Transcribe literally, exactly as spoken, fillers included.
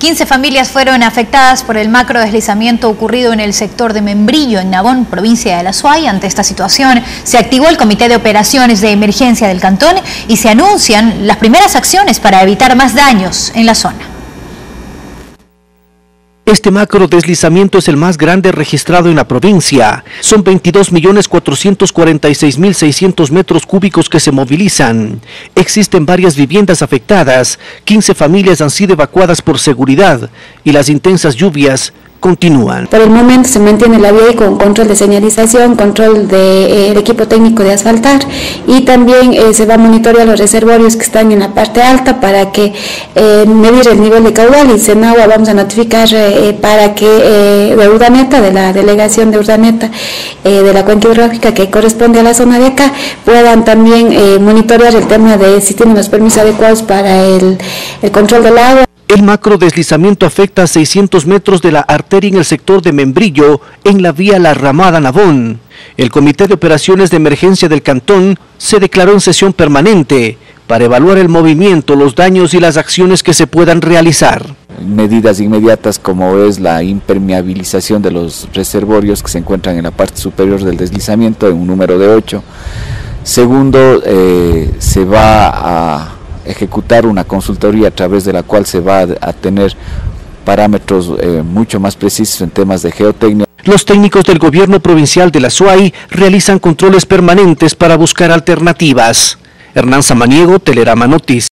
quince familias fueron afectadas por el macro deslizamiento ocurrido en el sector de Membrillo, en Navón, provincia de La Suay. Ante esta situación, se activó el Comité de Operaciones de Emergencia del Cantón y se anuncian las primeras acciones para evitar más daños en la zona. Este macro deslizamiento es el más grande registrado en la provincia. Son veintidós millones cuatrocientos cuarenta y seis mil seiscientos metros cúbicos que se movilizan. Existen varias viviendas afectadas, quince familias han sido evacuadas por seguridad y las intensas lluvias continúan. Por el momento se mantiene la vía y con control de señalización, control del de, eh, equipo técnico de asfaltar, y también eh, se va a monitorear los reservorios que están en la parte alta para que eh, medir el nivel de caudal, y Senagua vamos a notificar eh, para que eh, de Urdaneta, de la delegación de Urdaneta, eh, de la cuenca hidrológica que corresponde a la zona de acá, puedan también eh, monitorear el tema de si tienen los permisos adecuados para el, el control del agua. El macro deslizamiento afecta a seiscientos metros de la arteria en el sector de Membrillo, en la vía La Ramada Navón. El Comité de Operaciones de Emergencia del Cantón se declaró en sesión permanente para evaluar el movimiento, los daños y las acciones que se puedan realizar. Medidas inmediatas como es la impermeabilización de los reservorios que se encuentran en la parte superior del deslizamiento, en un número de ocho. Segundo, eh, se va a ejecutar una consultoría a través de la cual se va a tener parámetros eh, mucho más precisos en temas de geotecnia. Los técnicos del gobierno provincial de La Suay realizan controles permanentes para buscar alternativas. Hernán Samaniego, Telerama Noticias.